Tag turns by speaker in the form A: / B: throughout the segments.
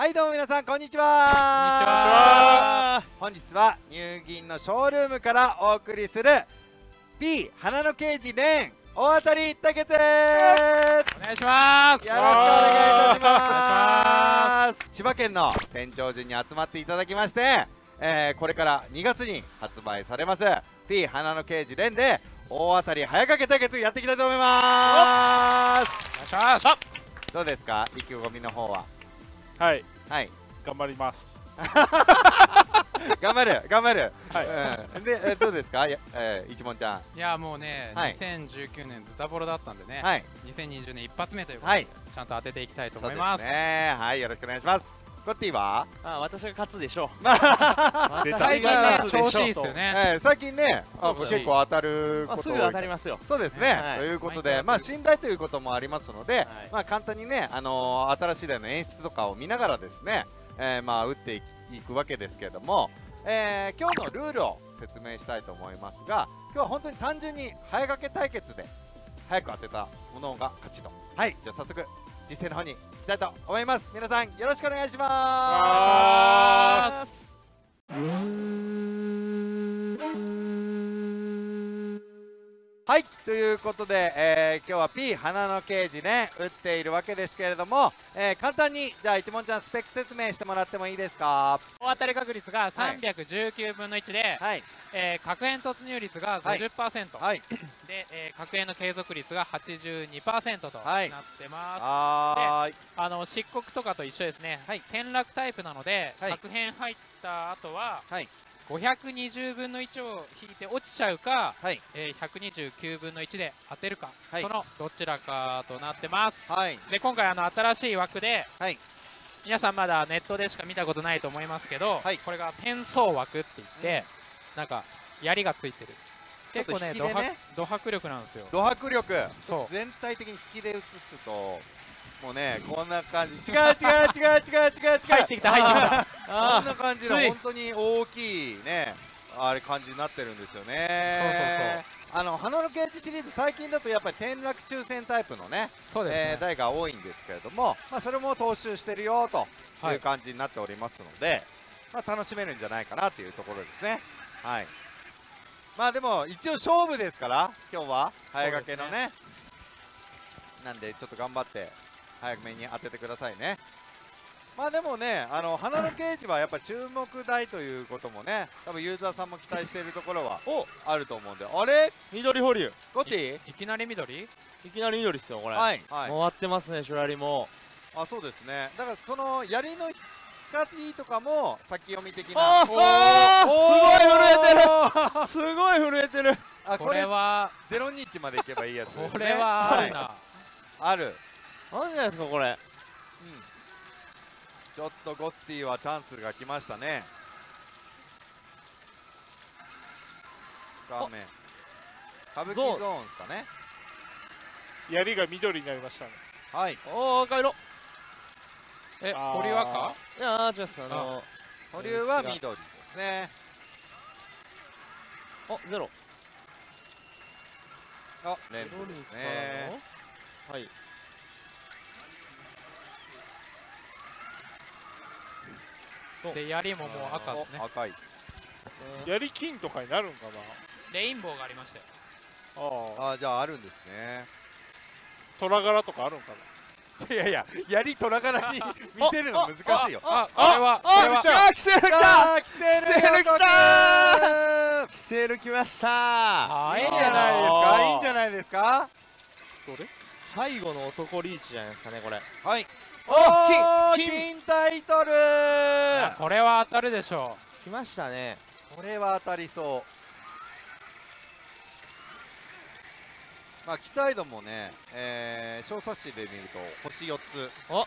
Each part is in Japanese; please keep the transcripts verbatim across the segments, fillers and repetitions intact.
A: はいどうも皆さんこんにちは。本日は乳銀のショールームからお送りする P 花の刑事レン大当たり対決、お
B: 願いします。
A: よろしくお願いいたします。千葉県の天長寺に集まっていただきまして、えー、これからにがつに発売されます P 花の刑事レンで大当たり早かけ対決やっていきたいと思います。
B: お願いします。
A: どうですか、意気込みの方は。
C: はい
A: はい、
C: 頑張ります。
A: 頑張る頑張る。
C: はい、
A: うん、で、えどうですか、えー、一問ちゃん。
B: いやもうね、
A: はい、
B: にせんじゅうきゅうねんズタボロだったんでね、
A: はい、
B: にせんにじゅうねん一発目ということで、はい、ちゃんと当てていきたいと思います。
A: そうですね、はい、よろしくお願いします。コッティは
D: あ、私が勝つでしょう。
B: 最近ね、調子いいっすよね。
A: えー、最近ね、あ結構当たること、
D: すぐ当たりますよ。
A: そうですね、はい、ということで、まあ信頼ということもありますので、はい、まあ簡単にね、あのー、新しい代の演出とかを見ながらですね、えー、まあ打っていくわけですけれども、えー、今日のルールを説明したいと思いますが、今日は本当に単純に早掛け対決で早く当てたものが勝ちと。はい、じゃあ早速実践の方に行きたいと思います。皆さんよろしくお願いします。はい、ということで、えー、今日は P 花の刑事ね打っているわけですけれども、えー、簡単にじゃあ一問ちゃんスペック説明してもらってもいいですか。
B: 大当たり確率がさんびゃくじゅうきゅうぶんのいちで、はい、えー、確変突入率が ごじゅっパーセント、はい、で、えー、確変の継続率が はちじゅうにパーセント となってます。はい、で、あの漆黒とかと一緒ですね、はい、転落タイプなので、はい、確変入った後は、はい、ごひゃくにじゅうぶんのいちを引いて落ちちゃうか、はい、えー、ひゃくにじゅうきゅうぶんのいちで当てるか、はい、そのどちらかとなってます。はい、で今回あの新しい枠で、はい、皆さんまだネットでしか見たことないと思いますけど、はい、これが転送枠って言って、うん、なんか槍がついてる。結構ね、ド迫、ド迫力なんですよ。
A: ド迫力。そう。全体的に引きで映すと。もうね、こんな感じ。違う違う違う違う違う違う。
B: 入ってきた入ってきた。
A: こんな感じの本当に大きいね、あれ感じになってるんですよね。そうそうそう。あの花の刑事シリーズ最近だとやっぱり転落抽選タイプのね、そうですね、台が多いんですけれども、まあそれも踏襲してるよという感じになっておりますので、まあ楽しめるんじゃないかなというところですね。はい。まあでも一応勝負ですから今日は早掛けのね。なんでちょっと頑張って。早めに当ててくださいね。まあでもね、あの花の刑事はやっぱ注目台ということもね、多分ユーザーさんも期待しているところはあると思うんで、あれ
D: 緑保留
A: ゴティ
B: いきなり緑
D: いきなり緑っすよこれ。
A: はい、はい、
D: 回ってますね、シュラリも。
A: あ、そうですね。だからその槍の光とかも先読み的な。
D: おお、すごい震えてるすごい震えてる。
B: あ、これは
A: ゼロにいちまでいけばいいやつですね。
B: これはあるな。
A: ある。
D: あるじゃないですかこれ。うん、
A: ちょっとゴッティはチャンスが来ましたね。画面歌舞伎ゾーンですかね。
C: 槍が緑になりましたね。
A: はい。
D: おお、赤色。
B: え、保留は赤？
D: いやー、じゃあの
A: 保留は緑ですね。
D: お、ゼロ。
A: あ、レンドですね。
D: はい。
B: で、槍ももう赤ですね。
A: 赤い。
C: 槍金とかになるんかな。
B: レインボーがありましたよ。
A: ああ、じゃああるんですね。
C: 虎柄とかあるんか
A: な。いやいや、槍虎柄に見せるの難しいよ。
B: あ、これは、これは。
D: あ、キセル来た。
A: キセル来た。
D: キセル来ました。
A: いいんじゃないですか。いいんじゃないですか。
C: どれ？
D: 最後の男リーチじゃないですかねこれ。
A: はい。おお、金タイトル。
B: これは当たるでしょ
D: う。来ましたね。
A: これは当たりそう。まあ期待度もね、えー、小冊子で見ると星よっつ。
D: お。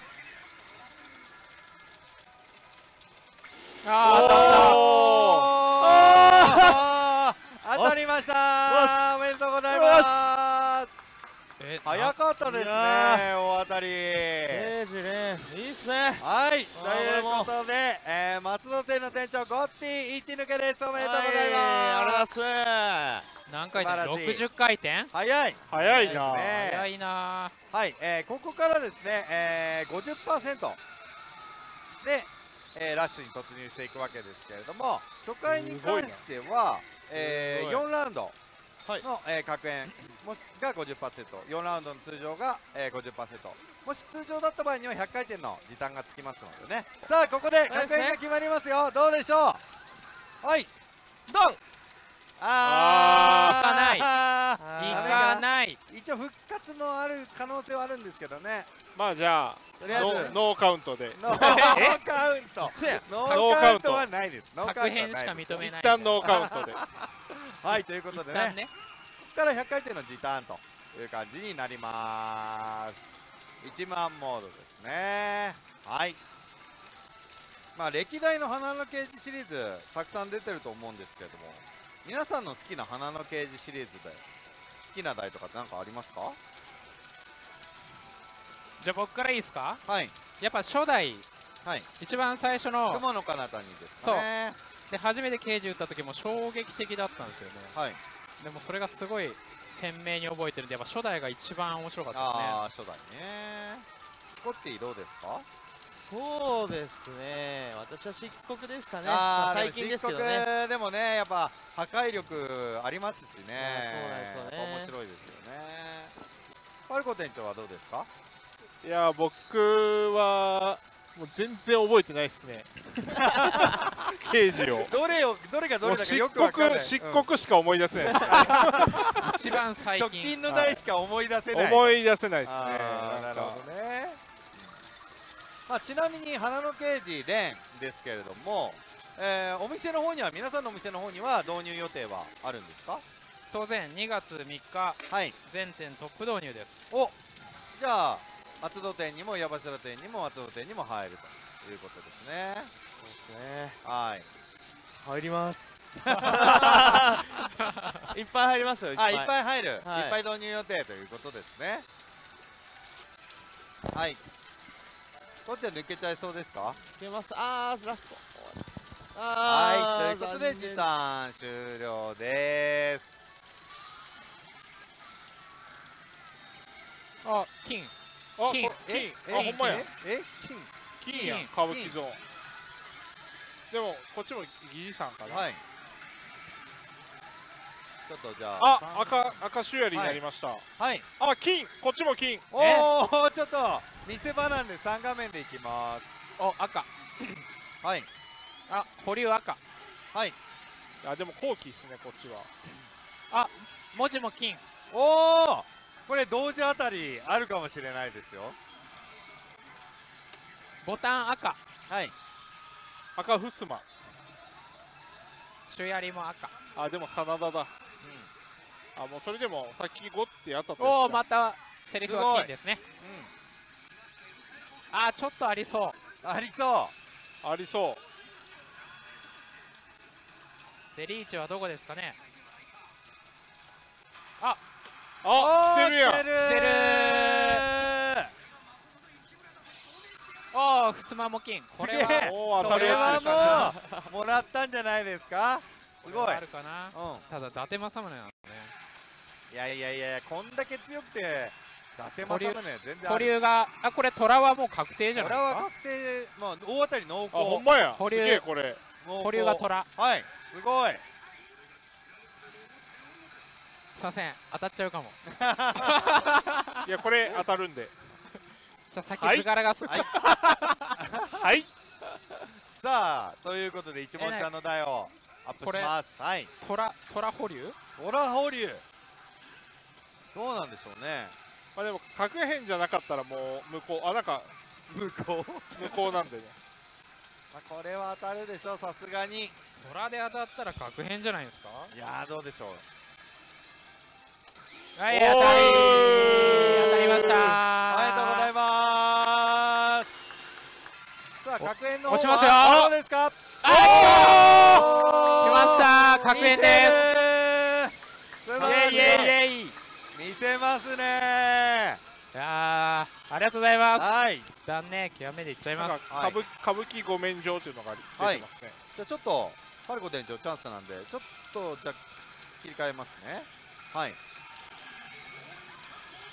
A: ああ、当たりました。おめでとうございます。早かったですね、大当たり。
D: 刑事ね、いいっすね。
A: はい、ということで、えー、松戸店の店長ゴッティ一抜けです。おめでとうございます。
D: ありがとうございます。
B: 何回転？ろくじゅっかい転？
A: 早い。
C: 早いな。
B: 早いな。
A: はい、えー、ここからですね、えー、ごじゅっパーセントで、えー、ラッシュに突入していくわけですけれども、初回に関しては、えー、よんラウンドの、えー、確変もが ごじゅっパーセント、よんラウンドの通常が、えー、ごじゅっパーセント、もし通常だった場合にはひゃっかいてんの時短がつきますのでね。さあここで確変が決まりますよ。どうでしょう。はい、
B: ドン。
A: あ
B: ー、いかないいかない。
A: 一応復活もある可能性はあるんですけどね。
C: まあじゃあ
A: とりあえず
C: ノーカウントで。
A: ノーカウント。ノーカウントはないです。
B: 確変しか認めない。
C: 一旦ノーカウントで。
A: はい、ということでね、ここからひゃっかいてんの時短という感じになります。いちまんモードですね。はい、まあ歴代の花のケージシリーズたくさん出てると思うんですけれども、皆さんの好きな花のケージシリーズで好きな台とかって何かありますか？
B: じゃあ僕からいいですか？
A: はい、
B: やっぱ初代、はい、一番最初の
A: 雲の彼方にですね。
B: そうで、初めてケージ打った時も衝撃的だったんですよね。
A: はい、
B: でもそれがすごい鮮明に覚えてるんで、やっぱ初代が一番面白かったですね。
A: ああ、初代ね。コッティどうですか？
D: そうですね、私は漆黒ですかね。
A: あ、
D: 最近ですけどね。
A: 漆黒でもね、やっぱ破壊力ありますしね。
D: そうなんですよね。
A: 面白いですよね。パルコ店長はどうですか？
C: いや僕はもう全然覚えてないですね。刑事を
A: どれをどれがどれだかよく分からない。
C: 漆黒しか思い出せないですね。
B: 一番最近
A: 直近の台しか思い出せない。
C: 思い出せないですね。
A: なるほどね。まあちなみに花のケージレンですけれども、えー、お店の方には皆さんのお店の方には導入予定はあるんですか？
B: 当然にがつみっか、はい、全店トップ導入です。
A: お、じゃあ松戸店にも矢柱店にも松戸店にも入るということですね。
D: そうですね。
A: はい。
D: 入ります。いっぱい入りますよ。いっぱい。
A: あ、いっぱい入る。
D: はい、
A: いっぱい導入予定ということですね。はい。こっちは抜けちゃいそうですか？
D: 抜けます。あー、ラスト。
A: はい、ということで時短終了です。
B: あ、金。
C: あ、
B: 金。
C: え、あ、ほんまや。
A: え、金。
C: 金や。歌舞伎ゾーン。でもこっちも疑似さんかな。はい。
A: ちょっとじゃ
C: あ、あ、赤赤シュヤリになりました。はい。はい、あ、金。こっちも金。
A: おお、ちょっと見せ場なんでさん画面でいきます。
B: お、赤。
A: はい。
B: あ、保留赤。
A: はい。
C: あ、でも後期ですね、こっちは。
B: あ、文字も金。
A: おお、これ同時あたりあるかもしれないですよ。
B: ボタン赤。
A: はい。
C: 赤ふすま。
B: シュヤリも赤。
C: あ、でも真田だ。うん。あ、もうそれでもさっきごってやったと。
B: おお、またセリフは金ですね。うん。あ、ちょっとありそう。
A: ありそう。
C: ありそう。
B: でリーチはどこですかね。あ、
C: あ、来てるやん。
B: 来てる。おお、ふすまも金。これは
C: お当たるやつです。
A: これはもうもらったんじゃないですか。すごい。
B: あるかな。うん。ただ伊達政宗なんですね。
A: いやいやいや、こんだけ強くて伊達政宗全然。
B: 保留が、あ、これ虎はもう確定じゃないですか。
A: 虎は確定、まあ大当たり濃厚。
C: あ、ほんまや。
B: 保留。
C: すげえこれ。
B: 保留が虎。
A: はい。すごい。
B: すいません、当たっちゃうかも。
C: いや、これ当たるんで。
B: じゃあ先図柄がす。
C: はい。はい。
A: さあ、ということで一問ちゃんの台をアップします。はい。
B: 虎、虎保留？
A: 虎保留。どうなんでしょうね。
C: まあでも角変じゃなかったらもう向こう、あ、なんか
A: 向こ
C: う向こうなんでね。
A: まあこれは当たるでしょう、さすがに。
B: 虎で当たったら角変じゃないですか。
A: いやー、どうでしょう。
B: はい、当たり当たりました。
A: おめでとうございます。さあ、角変の方は
B: 押しますよ。
A: どうですか。
B: あー、来ました、角変です。
A: イエイイエイイエイ。見せますね。
B: いやー、ありがとうございます。
A: はい。
B: 断念極めでいっちゃいます。
C: 歌舞歌舞伎御免状というのが出てますね。
A: じゃあちょっとパルコ店長チャンスなんで、ちょっとじゃ切り替えますね。はい。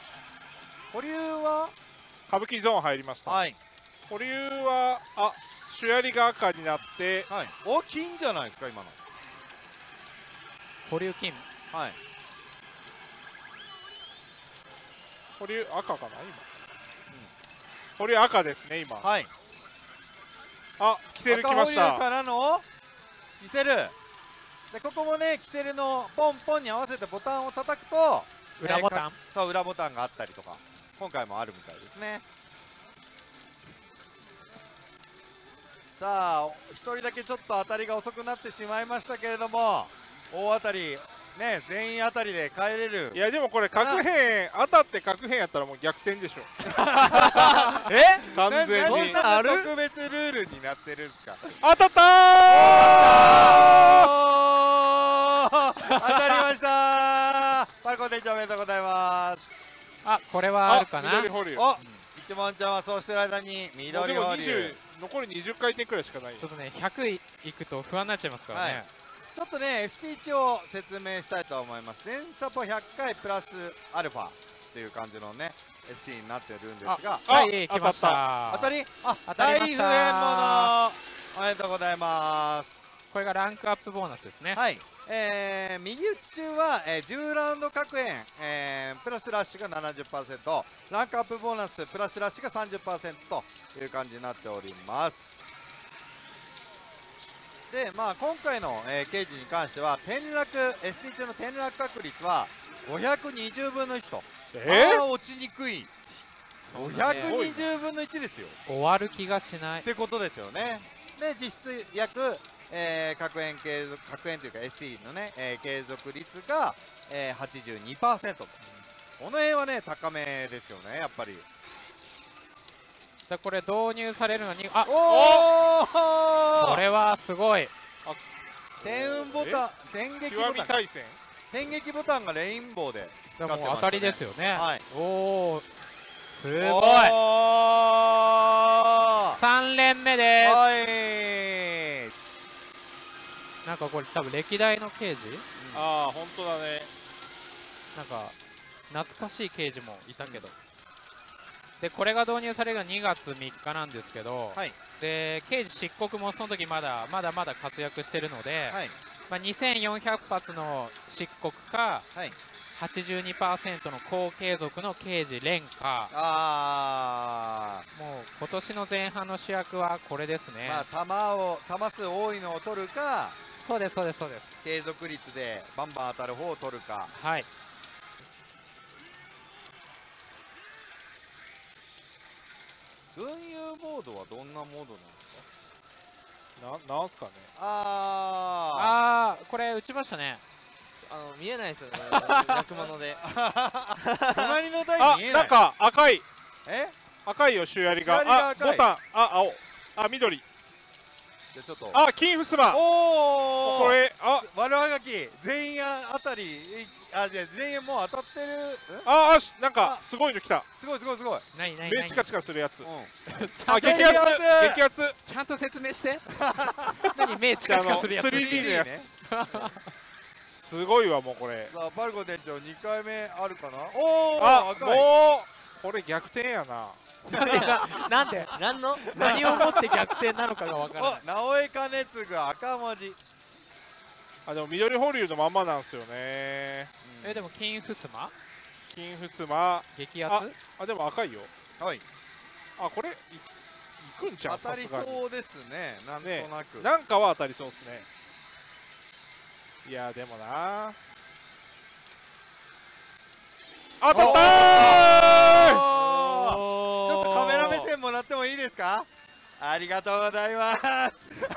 A: 保留は
C: 歌舞伎ゾーン入りました。
A: はい。
C: 保留は、あ、 シュヤリが赤になって、
A: はい、お金じゃないですか今の。
B: 保留金。
A: はい。
C: 保留赤かな今。うん、保留赤ですね今。
A: はい。
C: あ、キセル来ました。
A: 赤保留からのキセル。でここもねキセルのポンポンに合わせてボタンを叩くと
B: 裏ボタン、
A: えー、そう裏ボタンがあったりとか今回もあるみたいですね。さあひとりだけちょっと当たりが遅くなってしまいましたけれども、大当たりね全員当たりで帰れる。
C: いやでもこれ角変当たって角変やったらもう逆転でしょ。
D: え
C: 完全に
A: ある特別ルールになってるんですか。
C: 当たったー
A: 当たりましたー。パルコ店長おめでとうございます。
B: あ、これはあるかな。
C: 緑保留。
A: お、一問ちゃんはそうしてる間に緑保留。
C: 残りにじゅっかい転くらいしかない。
B: ちょっとねひゃくいくと不安になっちゃいますからね。はい、
A: ちょっとね エスティー 値を説明したいと思います。全サポひゃっかいプラスアルファっていう感じのね エスティー になってるんですが、
B: はい、来ました。
A: 当たり、あ、
B: 当たりました。
A: 大不変物おめでとうございます。
B: これがランクアップボーナスですね。
A: はい。えー、右打ち中は、えー、じゅうラウンド各円、えー、プラスラッシュが ななじゅっパーセント、 ランクアップボーナスプラスラッシュが さんじゅっパーセント という感じになっております。で、まあ、今回の、えー、ケージに関しては転落 エスティー 中の転落確率はごひゃくにじゅうぶんのいちと、
C: えー、
A: あー落ちにくいごひゃくにじゅうぶんのいちですよ。
B: 終わる気がしない
A: ってことですよね。で実質約えー、確変継続確変というか エスティー のね、えー、継続率が、えー、はちじゅうにパーセント と、この辺はね高めですよねやっぱり。
B: でこれ導入されるのに、あ
A: お
B: おこれはすごい。
A: 転運ボタン、転撃ボタン、転撃ボタンがレインボーで
B: でも当たりですよね。はい、おおすごいさん連目です。はい、なんかこれ多分歴代の刑事、うん、
C: ああ本当だね。
B: なんか懐かしい刑事もいたけど、うん、でこれが導入されるのがにがつみっかなんですけど、はい、で刑事漆黒もその時まだまだまだ活躍してるので、はい、まあ、にせんよんひゃく発の漆黒か、はい、はちじゅうにパーセント の高継続の刑事連か、あもう今年の前半の主役はこれですね。
A: まあ、弾を弾数多いのを取るか、
B: そうですそうですそうです、
A: 継続率でバンバン当たる方を取るか。
B: はい、
A: 群雄モードはどんなモードなんです
C: か。ななんすかね。
B: あーあーこれ打ちましたね。
D: あの見えないですよね役物で
A: 隣の台見えない。
C: あ、なんか赤い、
A: え
C: 赤いよシュヤリが。あ、ボタン、あ、青、あ、緑。
A: じゃちょっと
C: あ、金ふすま。おおこれ、あ、
A: 丸はがき全員あたり、あ、じゃ全員もう当たってる。
C: ああ、なんかすごいの来た。
A: すごいすごいすごい。
B: ないない
C: 目チカチカするやつ。
A: あ、
C: 激アツ激アツ。
B: ちゃんと説明して何目チカチカするやつ。
C: スリーディー のやつすごいわもうこれ。
A: さあパルコ店長にかいめあるかな。おお、
C: あ、もうこれ逆転やな。
B: なんで何の何をもって逆転なのかがわからない。
A: 直江兼次赤文字。
C: あ、でも緑保留のまんまなんですよね。
B: え、でも金ふすま
C: 金ふすま
B: 激アツ。
C: あ、でも赤いよ。はい。あ、これいくんちゃう。
A: 当たりそうですね、なんとなく。
C: なんかは当たりそうですね。いやでもな、当たったー。
A: ちょっとカメラ目線もらってもいいですか。ありがとうございます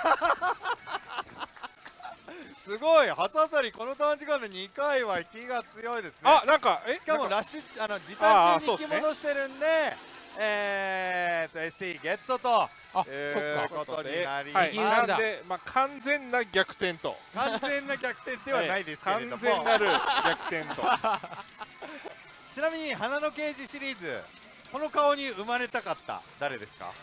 A: すごい初当たり、この短時間でにかいは引きが強いですね。
C: あ、なんかえ
A: しかもラッシュ、あの時短中に引き戻してるんで、えーと エスティー ゲットということになります。
C: なんで、まあ、完全な逆転と。
A: 完全な逆転ではないですけれども、
C: 完全なる逆転と
A: ちなみに花の刑事シリーズ、この顔に生まれたかった誰ですか。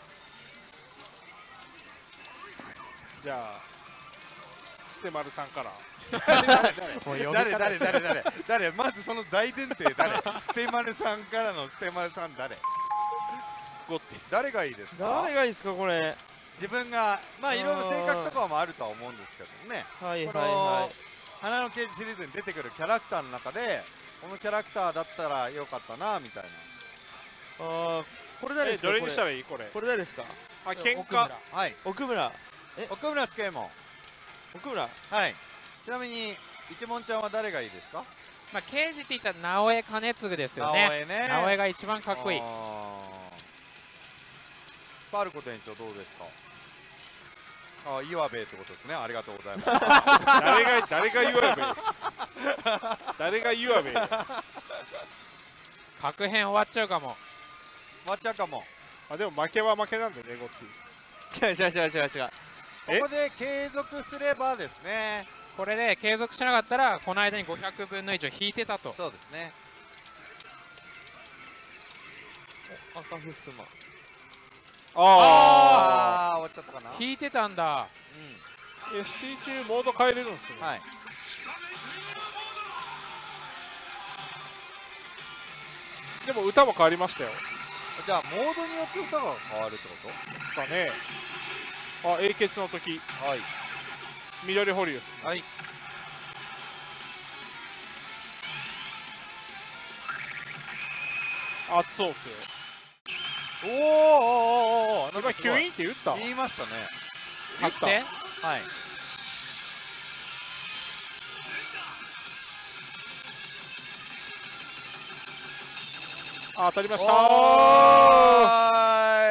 C: じゃあステマルさんから
A: 誰誰誰誰誰まずその大前提誰ステマルさんからのステマルさん誰誰がいいですか。
D: 誰がいいですかこれ
A: 自分がまあいろいろ性格とかもあるとは思うんですけどね。
D: はいはいはい。
A: 花の刑事シリーズに出てくるキャラクターの中でこのキャラクターだったらよかったなみたいな。
D: ああ、これ誰ですか？
C: どれにしたらいいこれ？
D: これ誰ですか？
C: あ、喧嘩。
A: はい。
D: 奥村。
A: え、奥村助右衛門。
D: 奥村。
A: はい。ちなみに一門ちゃんは誰がいいですか？
B: まあ刑事って言ったら直江兼次ですよね。直江ね。直江が一番かっこいい。
A: パルコ店長どうですか？あ、岩部ってことですね。ありがとうございます。
C: 誰が誰が岩部？誰が岩部？
B: 確変終わっちゃうかも。
A: 終わっちゃうかも。
C: あ、でも負けは負けなんでね、ゴッ
D: ティ。違う違う違う違う違う。
A: ここで継続すればですね。
B: これで継続しなかったらこの間にごひゃくぶんのいちを引いてたと。
A: そうですね。
D: 赤ふすま。
A: ああ、終わっちゃったかな。
B: 引いてたんだ。
C: うん。エスティー 中モード変えれるんですよね。
A: はい。
C: でも歌も変わりましたよ。
A: じゃあモードによって歌が変わるってこと
C: ですかね。あ、英傑の時。
A: はい。
C: 緑保留です。
A: はい。
C: 熱そうっすよ。
A: おーおーおーおー、
C: 今キュインって言った？
A: 言いましたね。
B: 言った。はい。
C: あ、当たりました。
A: はい。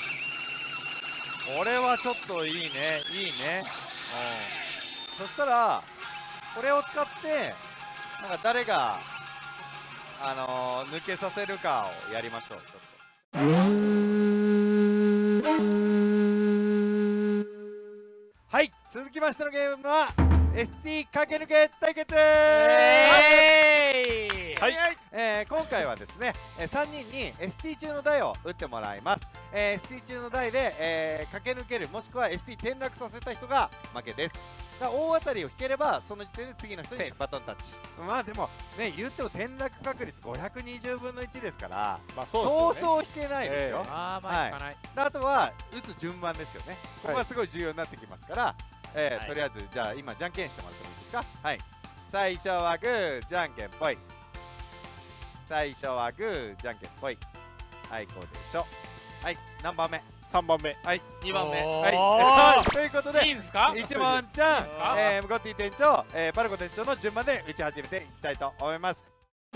A: これはちょっといいね、いいね。うん。そしたらこれを使ってなんか誰があのー、抜けさせるかをやりましょう。ちょっと。はい、続きましてのゲームは エスティー 駆け抜け対決。はい、えー、今回はですねさんにんに エスティー 中の台を打ってもらいます。えー、エスティー 中の台で、えー、駆け抜けるもしくは エスティー 転落させた人が負けです。大当たりを引ければその時点で次の人にバトンタッチ。まあでもね、言っても転落確率ごひゃくにじゅうぶんのいちですから、まあそうですよね、そうそう引けないですよ。
B: あまあ引かない。
A: あとは打つ順番ですよね。ここがすごい重要になってきますから、えーはい、とりあえずじゃあ今じゃんけんしてもらってもいいですか。はい、最初はグーじゃんけんぽい。最初はグーじゃんけんぽい。はい、こうでしょ。はい、何番目？
C: さんばんめ。
A: はい、
D: にばんめ。
A: はい、ということで
B: いいんですか？
A: 一問ちゃん、えー、ゴッティ店長、えー、パルコ店長の順番で打ち始めていきたいと思います。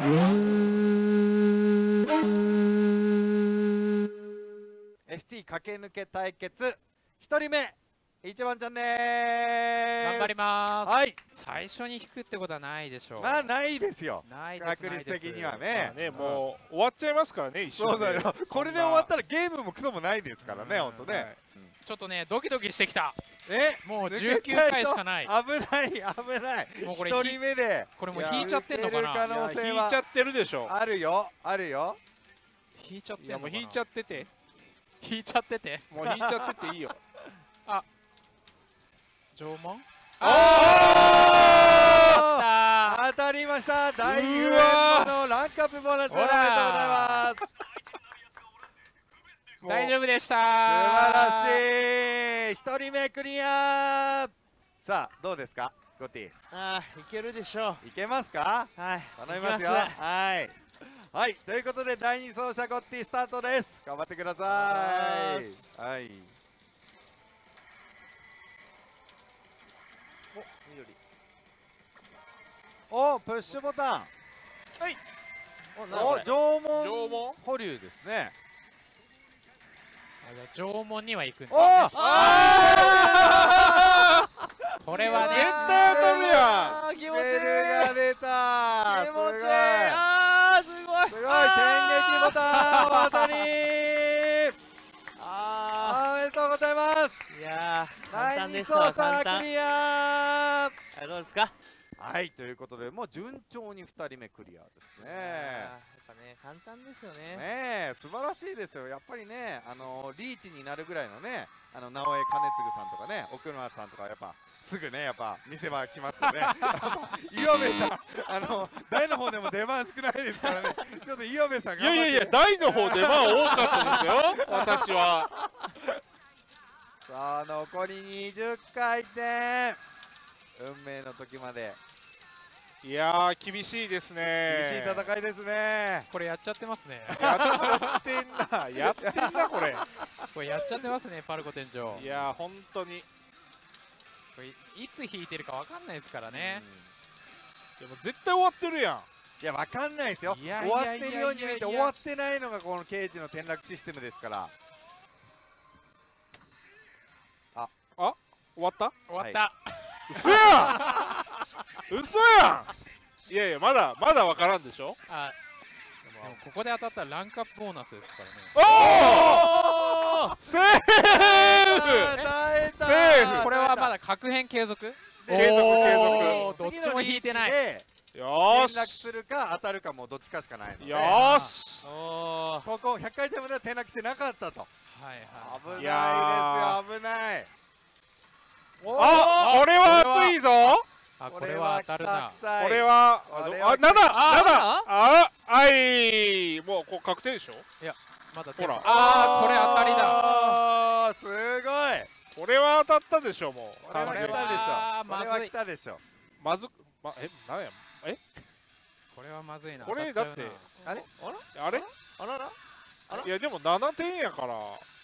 A: エスティー 駆け抜け対決ひとりめ一番ちゃんでーす。
B: 頑張ります。
A: はい。
B: 最初に引くってことはないでしょう。
A: まあないですよ。
B: ないです。
A: 確率的にはね。
C: ね、もう終わっちゃいますからね、一瞬。
A: そうだよ。これで終わったらゲームもクソもないですからね、本当ね。
B: ちょっとね、ドキドキしてきた。
A: え、
B: もうじゅうきゅうかいしかない。
A: 危ない危ない。もうこれひとりめで。
B: これもう引いちゃってんのかな。
C: 引いちゃってるでしょ。
A: あるよ、あるよ。
B: 引いちゃってんのかな。
C: もう引いちゃってて。
B: 引いちゃってて。
C: もう引いちゃってていいよ。
B: あ。縄文？
A: あー、当たりました。大優のランクアップボーナスおめでとうございます。
B: 大丈夫でした。
A: 素晴らしい。一人目クリア。さあどうですか、ゴッティ。
D: ああ、いけるでしょ
A: う。いけますか。
D: はい。
A: 頼みますよ。はい。はい、ということでだいに走者ゴッティスタートです。頑張ってください。はい。お、プッシュボタン。はい。お、縄文。縄文保留ですね。
B: 縄文には行くんです。
A: おあ
B: これはね。
C: 絶対当たるやん。
D: 気持ちいい。
A: ベルが出た。
D: 気持ちいい。あー、すごい。
A: すごい。電撃ボタン当たり。
D: あ
A: ー、おめでとうございます。
D: いやー、簡単でした。
A: だいに走者クリア。
D: どうですか。
A: はい、ということでもう順調にふたりめクリアですね。
D: やっぱね、簡単ですよね。
A: ねえ、素晴らしいですよ。やっぱりね、あのー、リーチになるぐらいのね、あの直江兼次さんとかね、奥村さんとかやっぱすぐね、やっぱ見せ場来ますよね。岩部さん、あの台の方でも出番少ないですからね。ちょっと岩部さんが。
C: いやいやいや、台の方出番多かったですよ。私は。
A: さあ残りにじゅっかい転、運命の時まで。
C: いやー厳しいですね。
A: 厳しい戦いですね。
B: これやっちゃってますね。
C: やってんなやってんなこれ。
B: これやっちゃってますねパルコ店長。
C: いやー本当に
B: これいつ引いてるかわかんないですからね。
C: でも絶対終わってるやん。
A: いやわかんないですよ。終わってるように見えて終わってないのがこのケージの転落システムですから。
C: ああ終わった
B: 終わった。
C: 嘘やん嘘やん。いやいやまだまだわからんでしょ。あ
B: でもここで当たったらランクアップボーナスですからね。
C: おおセーフ
A: セ
B: ーフ。これはまだ確変継続
A: 継続継続。
B: どっちも引いてない。
C: よーし
A: 転落するか当たるかもどっちかしかないので。
C: よーし
A: ここひゃっかい転までは転落してなかったと。
B: はいはい。
A: 危ないですよ危ない。
C: あこれは熱いぞ。
B: あこれは当たるな。
C: これはあなななああいもうこう確定でしょ。
B: いやまだ
C: ほら
B: あこれ当たりだ。
A: すごい。
C: これは当たったでしょもう。
A: これは来たでしょ。これは来たでしょ。
C: まずまえなんやえ
B: これはまずいな。
C: これだって
A: あれ
C: あれ
A: あららあら
C: いやでもななてんやから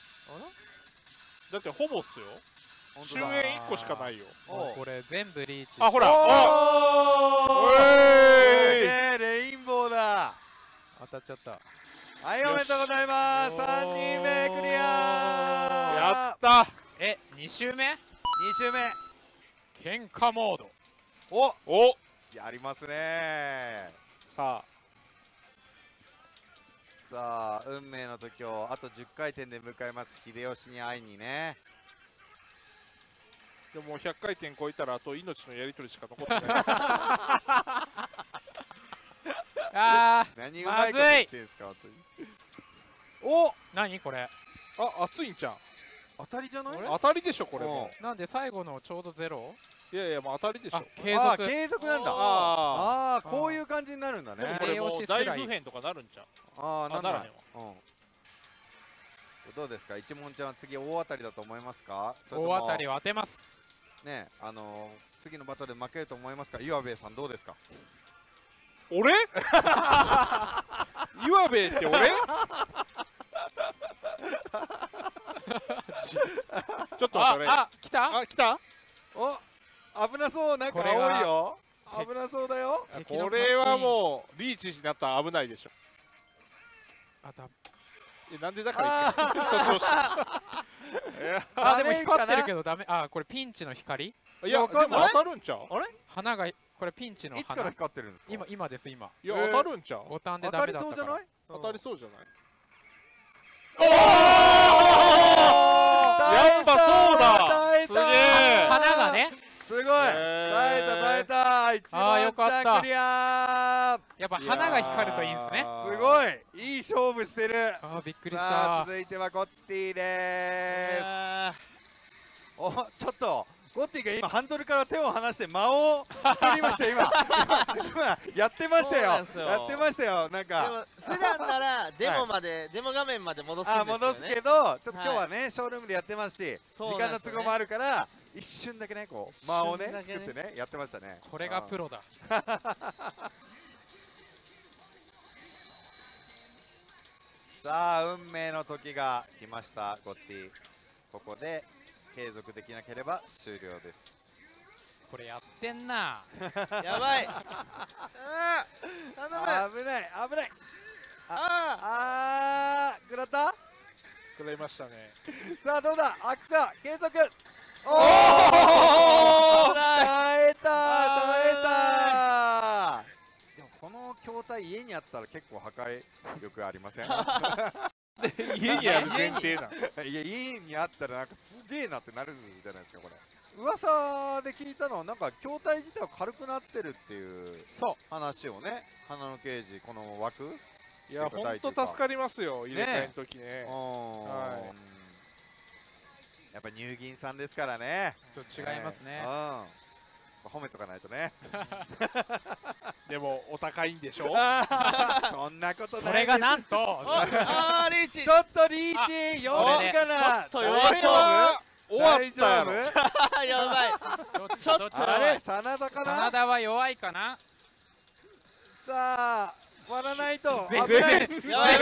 C: だってほぼっすよ。終焉いっこしかないよ。
B: これ全部リーチ。
C: あほら
A: おーレインボーだ。
B: 当たっちゃった。
A: はいおめでとうございます。さんにんめクリア。
C: やった
B: えに周目
A: に周目
B: 喧嘩モード。
A: お
C: お
A: やりますね。
C: さあ
A: さあ運命の時をあとじゅっかい転で迎えます秀吉に会いにね。
C: でもひゃっかい転超えたらあと命のやり取りしか残ってない。
B: あー
A: 何うまいこと言ってんすか本当に。お
B: 何これ。
C: あ熱いんちゃん。
A: 当たりじゃない。
C: 当たりでしょこれも。
B: なんで最後のちょうどゼロ。
C: いやいやもう当たりでしょ。
B: 継続。
A: 継続なんだ。ああこういう感じになるんだね。
C: これもう大不変とかなるんちゃう。
A: ああなんだ。
C: ならへんわ。
A: どうですか一門ちゃんは次大当たりだと思いますか。
B: 大当たりを当てます。
A: ねあの次のバトルで負けると思いますか。岩部さんどうですか。
C: 俺岩部って俺ちょっと
B: ああ来た
C: あ来た
A: お危なそうなんか青いよ危なそうだよ。
C: これはもうリーチになったら危ないでしょ。
B: あだ
C: えなんでだから言ってそっち押し
B: あでも光ってるけどダメ。あこれピンチの光。
C: いやでも当たるんちゃう。
A: あれ
B: 花がこれピンチの花。
A: いつから光ってるんですか。
B: 今今です今。
C: いや当たるんちゃう。
B: ボタンでダメだったから。
C: 当たりそうじゃない。
A: おお
C: やっぱそうだ。すげえ。
B: 花がね。
A: すごい。耐えた耐えた。一番ちゃんクリア。
B: やっぱ花が光るといいんですね。
A: すごいいい勝負してる。
B: あびっくりした。
A: 続いてはゴッティです。おちょっとゴッティが今ハンドルから手を離して間を取りました今今やってましたよやってましたよなんか
D: 普段ならデモまでデモ画面まで戻すんですよね。
A: 戻すけどちょっと今日はねショールームでやってますし時間の都合もあるから一瞬だけねこう間をね作ってねやってましたね。
B: これがプロだ。
A: さあ運命の時が来ましたゴッティ。ここで継続できなければ終了です。
B: これやってんな。
D: やばい。
A: あー危ない危ない。ああ食らった
C: 食らいましたね。
A: さあどうだ開くか継続。おお耐えた耐えた。でもこの筐体家にあったら結構破壊力ありません。
C: 家にある前提な。
A: いや家にあったらなんかすげえなってなるじゃないですかこれ。噂で聞いたのはなんか筐体自体は軽くなってるっていう話をね花のケージこの枠。
C: いや本当助かりますよ入れ替えの時ね。
A: はい。やっぱ乳銀さんですからね。
B: ちょっと違いますね。
A: 褒めとかないとね。
C: でもお高いんでしょ。
A: そんなことない。
B: それがなんと
D: あーリーチ。
A: ちょっとリーチよんじかな。
D: ちょっと弱そう。
C: 大終わったやろ。
D: やばい。
B: ちょっと
A: あれ真田かな。
B: 真田は弱いかな。
A: さあ割らないと
B: 全
A: 然
B: 然
C: 全然割れ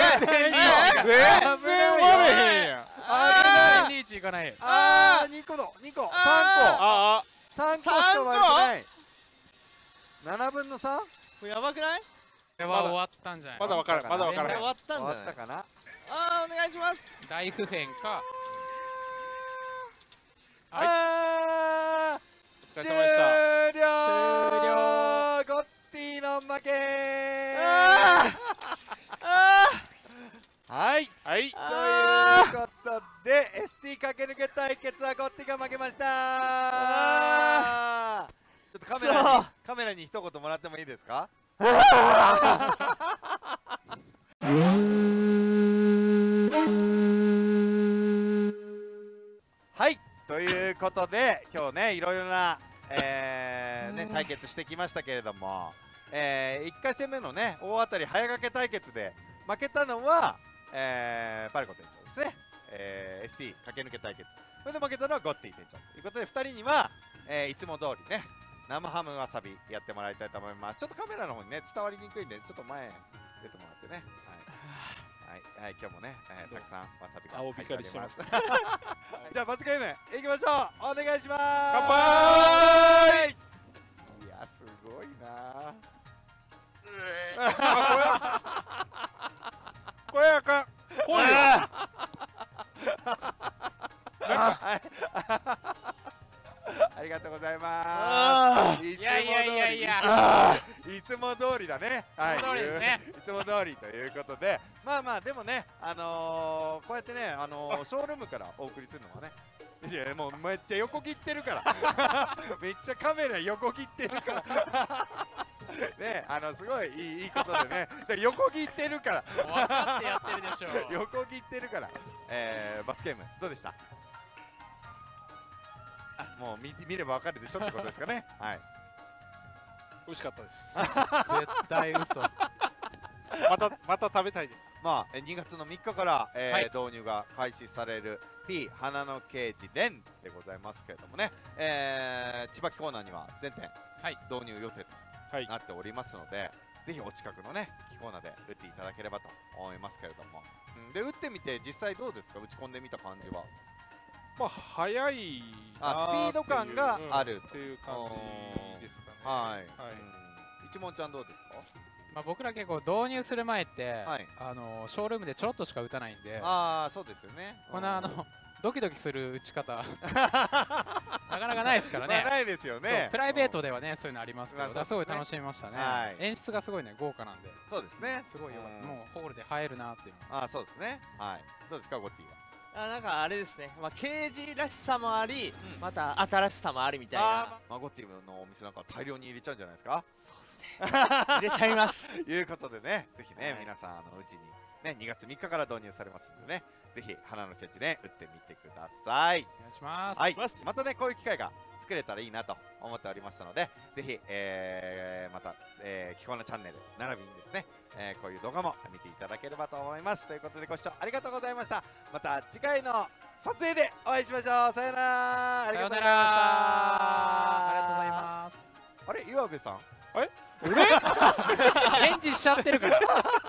C: へんやん。
B: ああリーチいかない。
A: ああにこだにこさんこ
C: ああ
A: さんこしか割れてない。ななぶんのさん。
D: これやばくない？
B: これは終わったんじゃない？
C: まだ分からんまだ分からん。
D: 終わったん
A: 終
D: じゃない？
A: わったかな。
D: ああお願いします。
B: 大不変か。
A: ああ
C: お疲れ様でした。
A: 終了
B: 終了。
A: ゴッティの負け。はい
C: はい。
A: ということで エスティー 駆け抜け対決はゴッティが負けました。ちょっとカメラにカメラに一言もらってもいいですか。はいということで今日ねいろいろな、えーね、対決してきましたけれども、えー、いっかい戦目のね大当たり早掛け対決で負けたのは、えー、パルコ店長ですね、えー、エスティー 駆け抜け対決。それで負けたのはゴッティ店長ということでふたりには、えー、いつも通りね生ハムわさびやってもらいたいと思います。ちょっとカメラの方にね伝わりにくいんでちょっと前出てもらってね。はいはい、はい、今日もね、えー、たくさんわさびが入っております。じゃあ罰ゲームいきましょう。お願いします。
C: 乾杯。
A: いやすごいな。
C: これあかん。これよ。
A: ありがとうございます。い
B: やいやいやいや
A: いつも通りだね。はい、
B: いつも通りですね。
A: いつも通りということで、まあまあでもね、あのー、こうやってね、あのー、ショールームからお送りするのはね、いやもうめっちゃ横切ってるからめっちゃカメラ横切ってるからね、あのすごいいい、いいことでね横切ってるから
B: 分かってやってるでしょう。
A: 横切ってるから、えー、罰ゲームどうでした？あ、もう 見, 見ればわかるでしょってことですかね。はい。
C: 美味しかったです。
B: 絶対嘘。
C: またまた食べたいです。
A: まあにがつのみっかから、えー
B: はい、
A: 導入が開始される P 花のケージ連でございますけれどもね、えー、千葉木コーナーには全店、はい、導入予定となっておりますので、はい、ぜひお近くのね木コーナーで打っていただければと思いますけれども、うん、で打ってみて実際どうですか？打ち込んでみた感じは。
C: まあ早い
A: あ、スピード感がある
C: っていう感じですかね。
A: はい。はい。
C: うん、
A: 一問ちゃんどうですか？
B: まあ僕ら結構導入する前って、はい、あのショールームでちょろっとしか打たないんで。
A: ああ、そうですよね。
B: このあのドキドキする打ち方なかなかないですからね。
A: まあないですよね。
B: プライベートではねそういうのありますけど、まあ、すごい楽しみましたね。はい、演出がすごいね豪華なんで。
A: そうですね。
B: すごいよかった。もうホールで映えるなっていう。
A: ああ、そうですね。はい。どうですかゴッティは？
D: あ、なんかあれですね、まあ、ケージらしさもあり、うん、また新しさもありみたいな。
A: あ、まあ、ゴッティのお店なんか大量に入れちゃうんじゃないですか？
D: そうですね入れちゃいます
A: ということでね、ぜひね、はい、皆さんあのうちに、ね、にがつみっかから導入されますのでね、ぜひ花のケージね打ってみてください。
B: お願いします。
A: はい、またねこういう機会が作れたらいいなと思っておりますので、ぜひ、えー、また、えー、キコナチャンネル並びにですね、えー、こういう動画も見ていただければと思います。ということでご視聴ありがとうございました。また次回の撮影でお会いしましょう。さよなら。ありがとうございました。
B: ありがとうございます。
A: あれ岩部さん、
C: あれ
B: 俺返事しちゃってるから